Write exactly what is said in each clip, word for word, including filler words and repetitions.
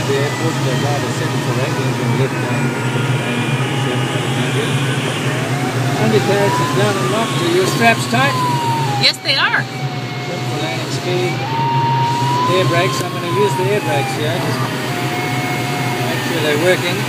the airport, they'd rather settle for that than being left down and undercarriage is down and locked. Are your straps tight? Yes, they are. Good for landing speed. Air brakes, I'm going to use the air brakes here. Just make sure they're working.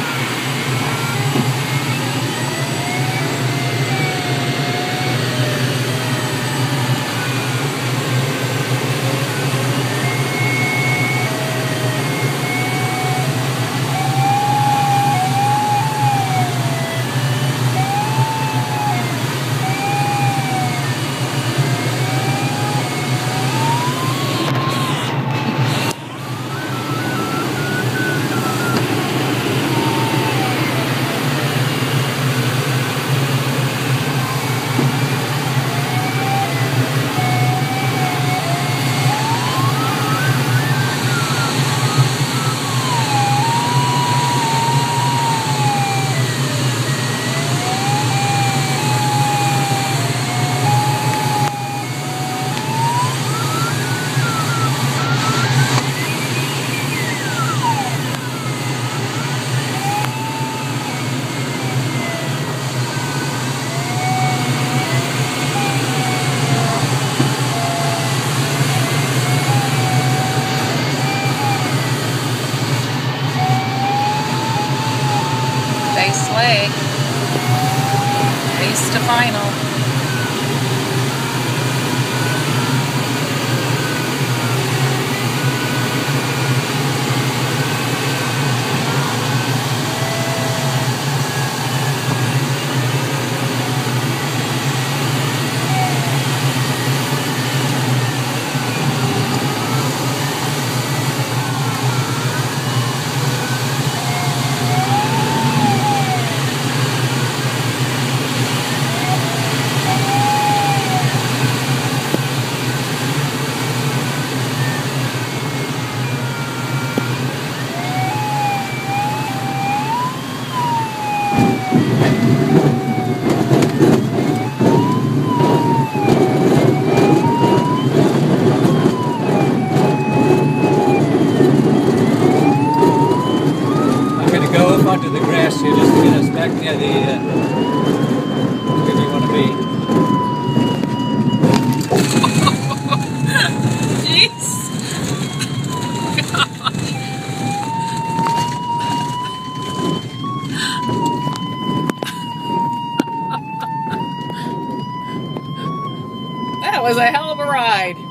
Nice leg. Race to final. Onto the grass here just to get us back near the uh, where we want to be. Jeez. That was a hell of a ride.